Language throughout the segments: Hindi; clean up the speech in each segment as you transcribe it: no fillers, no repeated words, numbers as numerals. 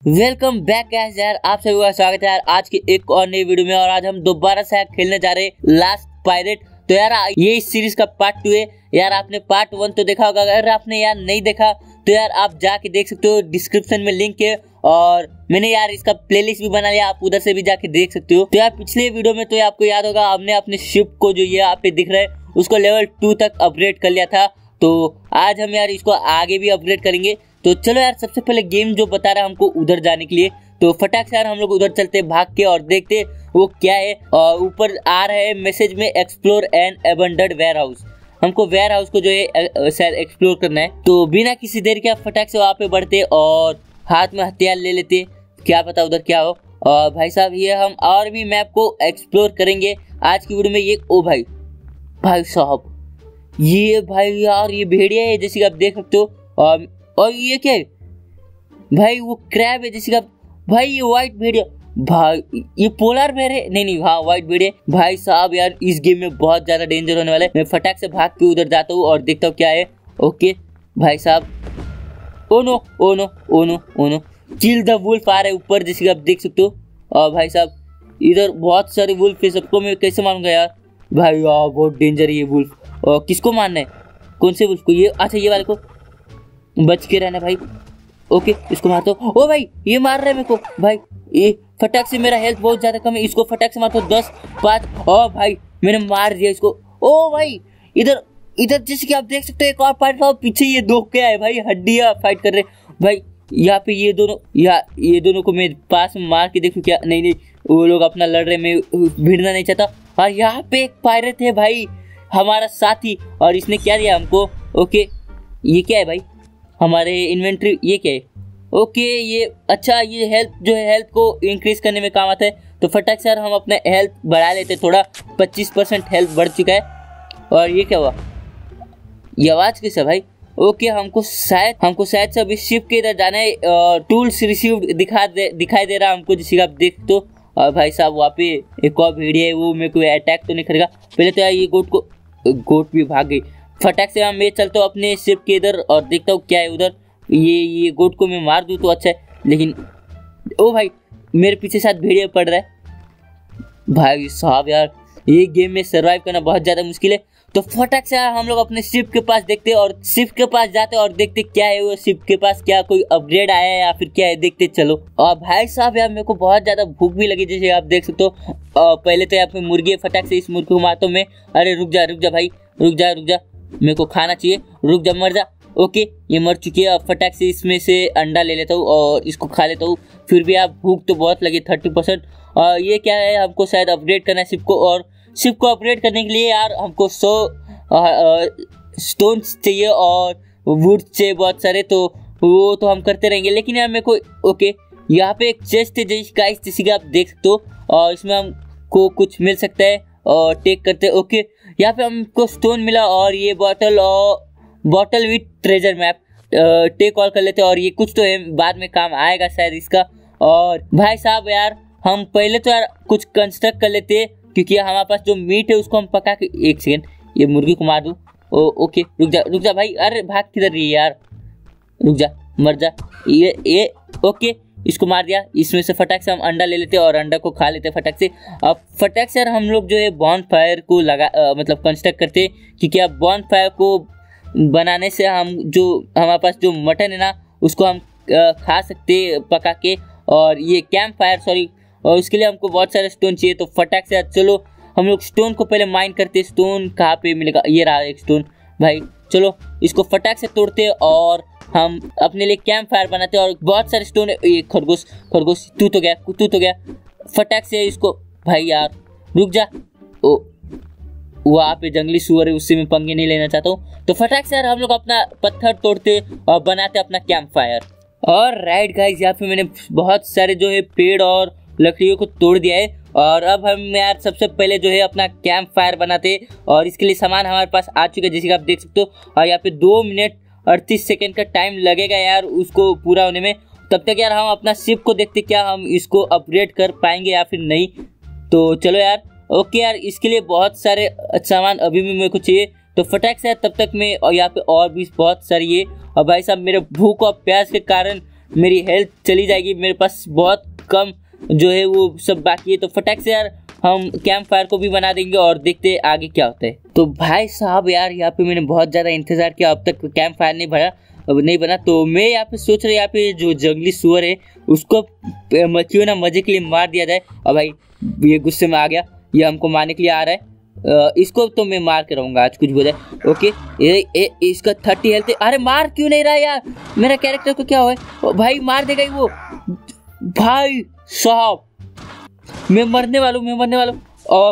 वेलकम बैक गाइस यार, आप सभी का स्वागत है यार आज की एक और नई वीडियो में। और आज हम दोबारा से खेलने जा रहे हैं लास्ट पायरेट। तो यार ये इस सीरीज का पार्ट 2 है। यार आपने पार्ट 1 तो देखा होगा, अगर आपने यार नहीं देखा तो यार आप जाके देख सकते हो, डिस्क्रिप्शन में लिंक है। और मैंने यार इसका प्लेलिस्ट भी बना लिया, आप उधर से भी जाके देख सकते हो। तो यार पिछले वीडियो में तो आपको याद होगा, हमने अपने शिप को जो ये आप पे दिख रहा है उसको लेवल 2 तक अपग्रेड कर लिया था। तो आज हम यार इसको आगे भी अपग्रेड करेंगे। तो चलो यार सबसे पहले गेम जो बता रहा है हमको उधर जाने के लिए, तो फटाक से यार हम लोग उधर चलते भाग के और देखते वो क्या है। और ऊपर आ रहा है मैसेज में explore an abandoned warehouse. हमको वेयर हाउस को जो है शायद एक्सप्लोर करना है। तो बिना किसी देर के फटाक से वहाँ पे बढ़ते और हाथ में हथियार ले लेते, क्या पता उधर क्या हो। और भाई साहब ये हम और भी मैप को एक्सप्लोर करेंगे आज की वीडियो में। ये ओ भाई साहब ये भाई यार ये भेड़िया है जैसे कि आप देख सकते हो। और ये क्या है भाई, वो क्रैब है जैसे कि आप भाई, ये व्हाइट भेड़िया भाई, ये पोलर बेर है। नहीं हाँ व्हाइट भेड़िया भाई साहब। यार इस गेम में बहुत ज्यादा डेंजर होने वाला है। मैं फटाक से भाग के उधर जाता हूँ और देखता हूँ क्या है। ओके भाई साहब, oh no oh no oh no oh no, kill the wolf आ रहा है ऊपर जैसे कि आप देख सकते हो। और भाई साहब इधर बहुत सारे वुल्फ है, सबको मैं कैसे मारूंगा यार। भाई यार बहुत डेंजर है ये वुल्फ। और किसको मारना है, कौन से वुल्फ को? ये अच्छा ये वाले को बच के रहना भाई। ओके इसको मारता हूँ। ओ भाई ये मार रहा है मेरे को भाई, ये फटाक से, मेरा हेल्थ बहुत ज्यादा कम है, इसको फटाक से मारता हूँ 10 5। ओ भाई मैंने मार दिया इसको। ओ भाई इधर जैसे कि आप देख सकते हो एक और पार्ट था पीछे, ये दो क्या है भाई, हड्डियां फाइट कर रहे भाई। यहाँ पे ये दोनों को मैं पास में मार के देखूं क्या? नहीं वो लोग अपना लड़ रहे, मैं भिड़ना नहीं चाहता। और यहाँ पे एक पायरेट है भाई हमारा साथी, और इसने क्या दिया हमको। ओके ये क्या है भाई, हमारे इन्वेंट्री ये क्या है? ओके ये अच्छा, ये हेल्थ जो है हेल्थ को इंक्रीज करने में काम आता है। तो फटाक से यार हम अपना हेल्थ बढ़ा लेते, थोड़ा 25% हेल्थ बढ़ चुका है। और ये क्या हुआ, ये आवाज कैसे भाई? ओके हमको शायद से अभी शिप के इधर जाना है। टूल्स रिसीव्ड दिखाई दे रहा हमको जैसे आप देख। तो और भाई साहब वहाँ पे एक और भेड़िया है, वो मेरे को अटैक तो नहीं करेगा। पहले तो यार ये गोट भी भाग गई। फटाक से मैं चलता हूँ अपने शिप के इधर और देखता हूँ क्या है उधर। ये गोट को मैं मार दूँ तो अच्छा है, लेकिन ओ भाई मेरे पीछे साथ भेड़िया पड़ रहा है। भाई साहब यार ये गेम में सरवाइव करना बहुत ज़्यादा मुश्किल है। तो फटाक से हम लोग अपने शिप के पास देखते और शिप के पास जाते और देखते क्या है वो शिप के पास, क्या कोई अपग्रेड आया है या फिर क्या है, देखते चलो। और भाई साहब यार मेरे को बहुत ज़्यादा भूख भी लगी जैसे आप देख सकते हो। पहले तो यहाँ पे मुर्गी है, फटाक से इस मुर्गी को मारता हूँ मैं। अरे रुक जा भाई, रुक जा, मेरे को खाना चाहिए, रुक जा, मर जा। ओके ये मर चुकी है। अब फटाक से इसमें से अंडा ले लेता हूँ और इसको खा लेता हूँ। फिर भी आप भूख तो बहुत लगी 30%। और ये क्या है, हमको शायद अपग्रेड करना है शिप को। और शिप को अपग्रेड करने के लिए यार हमको 100 स्टोन्स चाहिए और वुड चाहिए बहुत सारे। तो वो तो हम करते रहेंगे, लेकिन यार मेरे को ओके यहाँ पे एक चेस्ट है जैसे कि आप देख सकते हो, और इसमें हमको कुछ मिल सकता है और टेक करते हैं। ओके यहाँ पे हमको स्टोन मिला और ये bottle with treasure map take all कर लेते हैं। और ये कुछ तो है, बाद में काम आएगा शायद इसका। और भाई साहब यार हम पहले तो यार कुछ कंस्ट्रक्ट कर लेते हैं, क्योंकि हमारे पास जो मीट है उसको हम पका के, एक सेकेंड ये मुर्गी को मार दूं। ओके रुक जा भाई, अरे भाग किधर रही है यार, रुक जा, मर जा। ये ओके इसको मार दिया। इसमें से फटाक से हम अंडा ले लेते और अंडा को खा लेते फटाक से। अब फटाक से यार हम लोग जो है बॉन फायर को मतलब कंस्ट्रक्ट करते, क्योंकि अब बॉन फायर को बनाने से हम जो हमारे पास जो मटन है ना उसको हम खा सकते पका के। और ये कैंप फायर सॉरी, और उसके लिए हमको बहुत सारे स्टोन चाहिए। तो फटाक से यार चलो हम लोग स्टोन को पहले माइन करते। स्टोन कहाँ पे मिलेगा, ये रहा एक स्टोन भाई। चलो इसको फटाक से तोड़ते और हम अपने लिए कैंप फायर बनाते। और बहुत सारे स्टोन है। ये खरगोश तू तो गया फटाक से इसको भाई यार रुक जा। ओ वहाँ पे जंगली सुअर है, उससे मैं पंगे नहीं लेना चाहता हूँ। तो फटाक से यार हम लोग अपना पत्थर तोड़ते और बनाते अपना कैंप फायर। और राइट गाइस यहाँ पे मैंने बहुत सारे जो है पेड़ और लकड़ियों को तोड़ दिया है। और अब हम यार सबसे पहले जो है अपना कैंप फायर बनाते, और इसके लिए सामान हमारे पास आ चुका है जैसे कि आप देख सकते हो। और यहाँ पे 2 मिनट 38 सेकेंड का टाइम लगेगा यार उसको पूरा होने में। तब तक यार हम अपना शिप को देखते क्या हम इसको अपग्रेड कर पाएंगे या फिर नहीं। तो चलो यार ओके यार इसके लिए बहुत सारे सामान अभी भी मेरे को चाहिए। तो फटाक से तब तक मैं और यहाँ पे और भी बहुत सारी है। और भाई साहब मेरे भूख और प्यास के कारण मेरी हेल्थ चली जाएगी, मेरे पास बहुत कम जो है वो सब बाकी है। तो फटाक से यार हम कैंप फायर को भी बना देंगे और देखते हैं आगे क्या होता है। तो भाई साहब यार यहाँ पे मैंने बहुत ज़्यादा इंतज़ार किया, अब तक कैंप फायर नहीं बना। तो मैं यहाँ पे सोच रहा यहाँ पे जो जंगली सुअर है उसको क्यों ना मजे के लिए मार दिया जाए। और भाई ये गुस्से में आ गया, ये हमको मारने के लिए आ रहा है, इसको तो मैं मार के रहूँगा आज कुछ बोले। ओके इसका 30 हेल्थ है। अरे मार क्यों नहीं रहा यार, मेरा कैरेक्टर को क्या हुआ? भाई मार देगा ही वो। भाई साहब मैं मरने वाला हूँ। और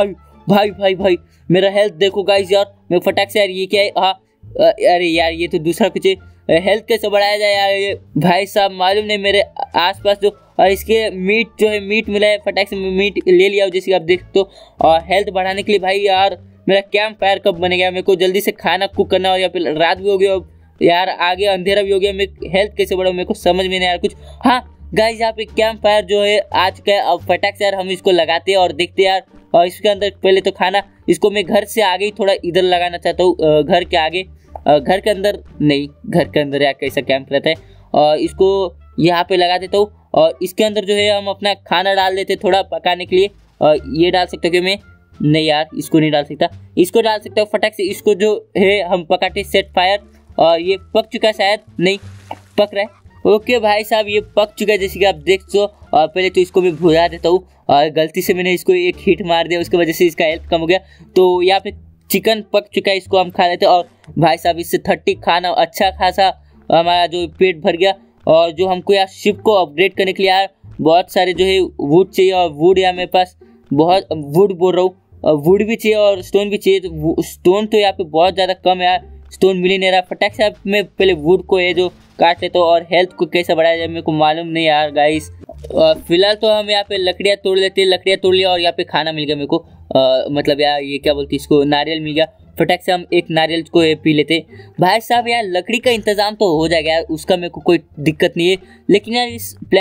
भाई मेरा हेल्थ देखो गाइस यार, मैं फटाक से यार ये क्या है? हाँ अरे यार ये तो दूसरा कुछ है, हेल्थ कैसे बढ़ाया जाए यार? ये भाई साहब मालूम नहीं मेरे आसपास जो और इसके मीट मिला है, फटाक से मीट ले लिया जैसे आप देख। तो और हेल्थ बढ़ाने के लिए भाई यार मेरा कैंप फायर कब बनेगा? मेरे को जल्दी से खाना कुक करना, और या फिर रात भी हो गया यार, आगे अंधेरा भी हो गया, मैं हेल्थ कैसे बढ़ाऊँ मेरे को समझ में नहीं यार कुछ। हाँ गाइस यहाँ पे कैंप फायर जो है आज का, अब फटाक से यार हम इसको लगाते हैं और देखते यार। और इसके अंदर पहले तो खाना, इसको मैं घर से आगे ही थोड़ा इधर लगाना चाहता हूँ, घर के आगे, घर के अंदर नहीं, घर के अंदर यार कैसा कैंप रहता है। और इसको यहाँ पे लगा देता हूँ और इसके अंदर जो है हम अपना खाना डाल देते थोड़ा पकाने के लिए। और ये डाल सकता हूँ कि मैं नहीं यार इसको नहीं डाल सकता, इसको डाल सकता हूँ फटाक से। इसको जो है हम पकाते सेट फायर, और ये पक चुका है, शायद नहीं पक रहा है। ओके भाई साहब ये पक चुका है जैसे कि आप देख सो। और पहले तो इसको मैं भुजा देता हूँ, और गलती से मैंने इसको एक हिट मार दिया, उसकी वजह से इसका हेल्थ कम हो गया। तो यहाँ पे चिकन पक चुका है, इसको हम खा लेते हैं। और भाई साहब इससे 30 खाना अच्छा खासा हमारा जो पेट भर गया। और जो हमको यार शिप को अपग्रेड करने के लिए यार बहुत सारे जो है वुड चाहिए, और वुड यार मेरे पास बहुत वुड बोल रहा हूँ, वुड भी चाहिए और स्टोन भी चाहिए। तो स्टोन तो यहाँ पे बहुत ज़्यादा कम है यार, स्टोन मिल ही नहीं रहा। फटाक से मैं पहले वुड को है जो काट लेता हूँ, और हेल्थ को कैसे बढ़ाया जाए मेरे को मालूम नहीं यार गाइस। फिलहाल तो हम यहाँ पे लकड़ियाँ तोड़ लेते हैं, लकड़ियाँ तोड़ लिया और यहाँ पे खाना मिल गया मेरे को, मतलब यार ये क्या बोलते हैं इसको, नारियल मिल गया। फटाक से हम एक नारियल को पी लेते। भाई साहब यार लकड़ी का इंतजाम तो हो जाएगा यार, उसका मेरे को कोई दिक्कत नहीं है। लेकिन यार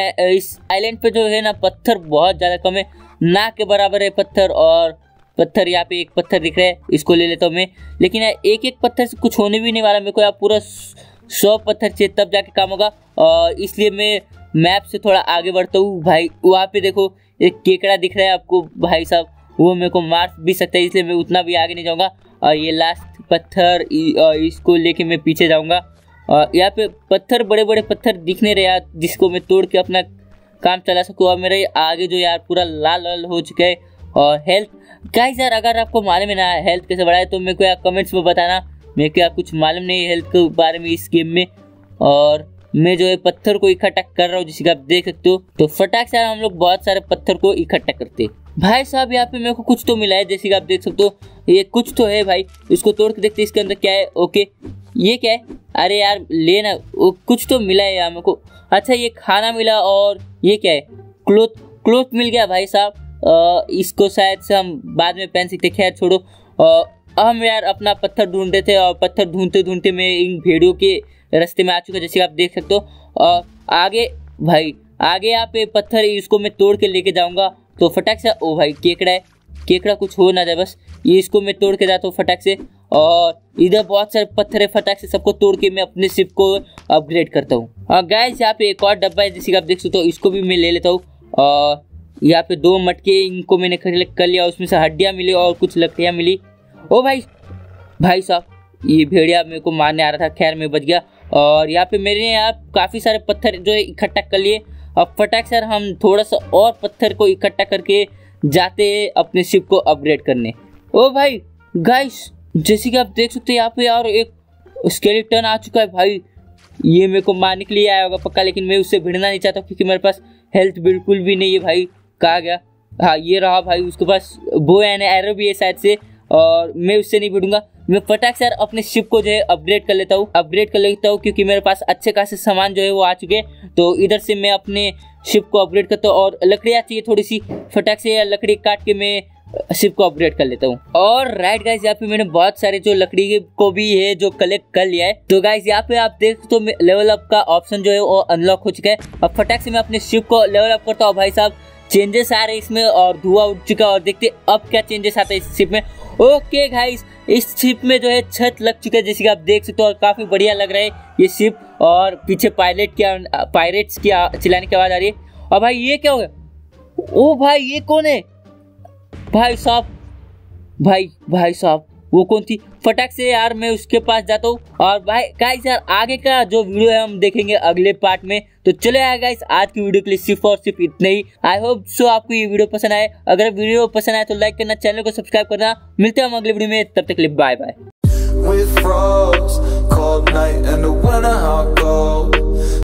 इस आइलैंड पे जो है ना पत्थर बहुत ज़्यादा कम है, ना के बराबर है पत्थर। और पत्थर यहाँ पे एक पत्थर दिख रहा है, इसको ले लेता हूँ मैं। लेकिन यार एक पत्थर से कुछ होने भी नहीं वाला, मेरे को यार पूरा 100 पत्थर चाहिए तब जाके काम होगा। और इसलिए मैं मैप से थोड़ा आगे बढ़ता हूँ। भाई वहाँ पे देखो एक केकड़ा दिख रहा है आपको भाई साहब, वो मेरे को मार भी सकता है, इसलिए मैं उतना भी आगे नहीं जाऊँगा। और ये लास्ट पत्थर, इसको लेके मैं पीछे जाऊँगा। और यहाँ पे पत्थर, बड़े बड़े पत्थर दिख नहीं रहे यार, जिसको मैं तोड़ के अपना काम चला सकूँ। और मेरा आगे जो यार पूरा लाल लाल हो चुका है। और हेल्थ गाइस यार अगर आपको मालूम है ना हेल्थ कैसे बढ़ाए तो मेरे को यार कमेंट्स में बताना, मेरे को यार कुछ मालूम नहीं है हेल्थ के बारे में इस गेम में। और मैं जो है पत्थर को इकट्ठा कर रहा हूँ जैसे कि आप देख सकते हो। तो फटाक से हम लोग बहुत सारे पत्थर को इकट्ठा करते हैं। भाई साहब यहाँ पे मेरे को कुछ तो मिला है जैसे कि आप देख सकते हो, ये कुछ तो है भाई, इसको तोड़ के देखते इसके अंदर क्या है। ओके ये क्या है? अरे यार लेना, कुछ तो मिला है यार मेरे को। अच्छा ये खाना मिला, और ये क्या है? क्लोथ मिल गया भाई साहब। इसको शायद से हम बाद में पहन सकते, खैर छोड़ो। हम यार अपना पत्थर ढूंढ रहे थे, और पत्थर ढूंढते ढूंढते मैं इन भेड़ियों के रास्ते में आ चुका जैसे आप देख सकते हो। और आगे भाई आगे यहाँ पे पत्थर, इसको मैं तोड़ के लेके जाऊंगा। तो फटाक से, ओ भाई केकड़ा है, केकड़ा कुछ हो ना जाए बस, ये इसको मैं तोड़ के जाता हूँ फटाक से। और इधर बहुत सारे पत्थर है, फटाक से सबको तोड़ के मैं अपने शिप को अपग्रेड करता हूँ। और गाइस यहाँ पे एक और डब्बा है जैसे आप देख सकते हो, इसको भी मैं ले लेता हूँ। और यहाँ पे 2 मटके, इनको मैंने कर लिया, उसमें से हड्डियाँ मिली और कुछ लकड़ियाँ मिली। ओ भाई साहब ये भेड़िया मेरे को मारने आ रहा था, खैर मैं बच गया। और यहाँ पे मेरे यहाँ काफ़ी सारे पत्थर जो है इकट्ठा कर लिए। अब फटाक से हम थोड़ा सा और पत्थर को इकट्ठा करके जाते हैं अपने शिप को अपग्रेड करने। ओ भाई गाइस जैसे कि आप देख सकते हैं यहाँ पे यार एक स्केलेटन आ चुका है भाई, ये मेरे को मारने के लिए आया होगा पक्का, लेकिन मैं उससे भिड़ना नहीं चाहता क्योंकि मेरे पास हेल्थ बिल्कुल भी नहीं है। भाई कहाँ गया? हाँ ये रहा भाई, उसके पास बो एंड एरो भी है शायद से, और मैं उससे नहीं भिड़ूंगा। मैं फटाक से यार अपने शिप को जो है अपग्रेड कर लेता हूँ क्योंकि मेरे पास अच्छे खासे सामान जो है वो आ चुके हैं। तो इधर से मैं अपने शिप को अपग्रेड करता हूँ, और लकड़ियाँ चाहिए थोड़ी सी, फटाक से लकड़ी काट के मैं शिप को अपग्रेड कर लेता हूँ। और राइट गाइस यहाँ पे मैंने बहुत सारे जो लकड़ी को भी है जो कलेक्ट कर लिया है। तो गाइस यहाँ पे आप देख तो लेवल अप का ऑप्शन जो है वो अनलॉक हो चुका है। अब फटाक से मैं अपने शिप को लेवल अप करता हूँ। भाई साहब चेंजेस आ रहे हैं इसमें, और धुआं उठ चुका है, और देखते अब क्या चेंजेस आता है इस शिप में। ओके गाइस इस शिप में जो है छत लग चुका है जैसे कि आप देख सकते हो, और काफी बढ़िया लग रहा है ये शिप। और पीछे पायरेट्स की चिल्लाने की आवाज आ रही है। और भाई ये क्या हो गया? ओ भाई ये कौन है? भाई साहब वो कौन थी? फटाक से यार मैं उसके पास जाता हूँ। और भाई गाइस यार आगे का जो वीडियो है हम देखेंगे अगले पार्ट में। तो चले आए गाइस आज की वीडियो के लिए सिर्फ और सिर्फ इतना ही। आई होप सो आपको ये वीडियो पसंद आए। अगर वीडियो पसंद आए तो लाइक करना, चैनल को सब्सक्राइब करना। मिलते हैं हम अगले वीडियो में, तब तक के लिए बाय बाय।